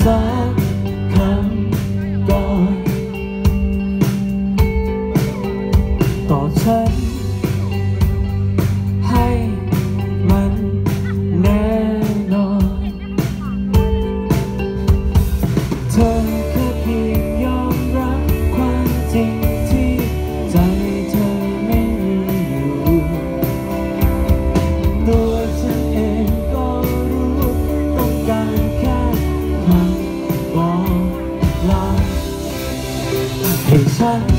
สักคำก่อนต่อฉันให้มันแน่นอนเธอแค่เพียงยอมรับความจริงที่ใจเธอไม่มีอยู่ตัวฉันเองก็รู้ต้องการแค่คำบอกลาให้ฉัน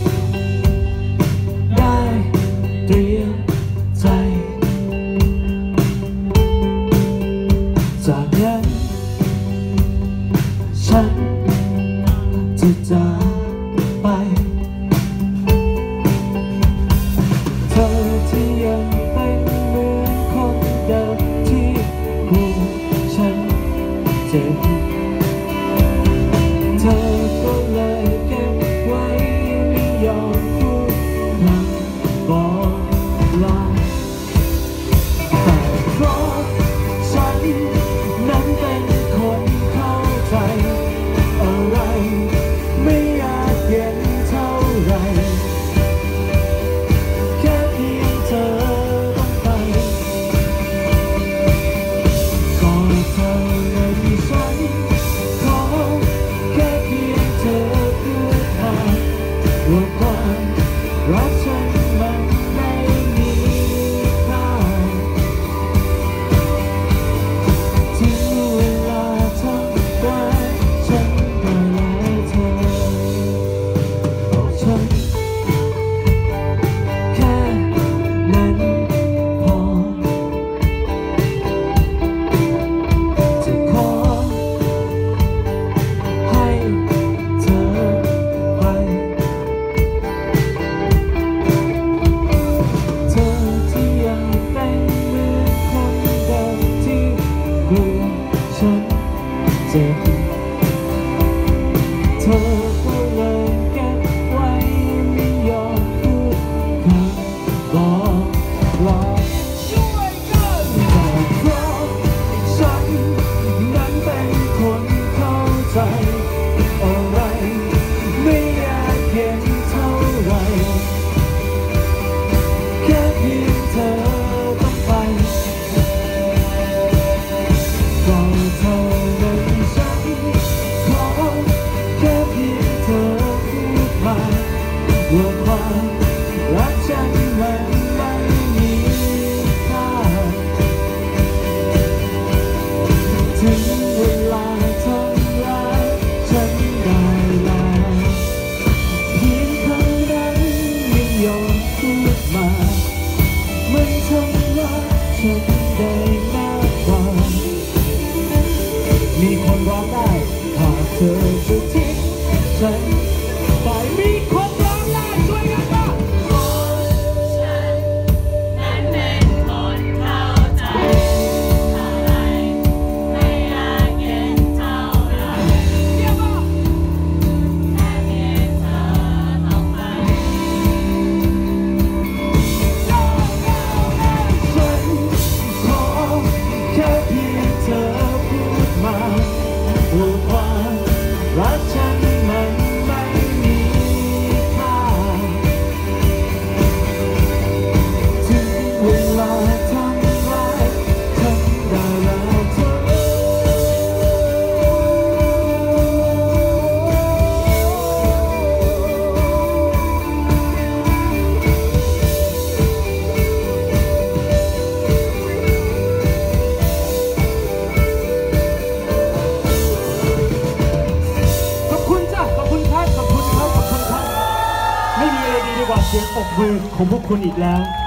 ได้เตรียมใจจากนั้นฉันจะจากไปเธอที่ยังเป็นเหมือนคนเดิมที่กลัวฉันเจ็บเธอก็เลยเก็บไว้ไม่ยอมพูดคำบอกลาแต่เพราะฉันนั้นเป็นคนเข้าใจอะไรไม่อยากเห็นเท่าไรแค่เพียงเธอต้องไปก็เท่านั้นฉันขอแค่เพียงเธอพูดมาว่าความรักฉันมันไม่มีค่าถึงเวลาทำร้ายฉันก็แล้วเธอบอกฉันแค่นั้นพอจะขอให้เธอไปเธอที่ยังเป็นเหมือนคนเดิมที่กลัวฉันเจ็บเธอก็เลยเก็บไว้ไม่ยอมพูดคำบอกลาช่วยกันแต่เพราะฉันนั้นเป็นคนเข้าใจอะไรไม่อยากเห็นเท่าไรแค่เพียงเธอต้องไปก็เท่านั้นฉันขอแค่เพียงเธอพูดมาว่าความรักฉันมันไม่มีค่าถึงเวลาทำร้ายฉันได้แล้วเพียงคำนั้นยังยอมพูดมามันทำร้ายฉันได้มากกว่ามีคนร้องได้หากเธอจะทิ้งฉันไปมีคนร้องได้ช่วยกันบ้างฉันนั้นเป็นคนเข้าใจอะไรไม่อยากเห็นเท่าไรเยี่ยมมากแค่เพียงเธอต้องไปฉันขอแค่เพียงเธอพูดมาว่าความรักฉันมันไม่มีค่าถึงเวลาทำร้ายฉันได้แล้วเธอขอบคุณจ้ะขอบคุณครับขอบคุณครับขอบคุณครับไม่มีอะไรดีไปกว่าเสียงปรบมือของพวกคุณอีกแล้ว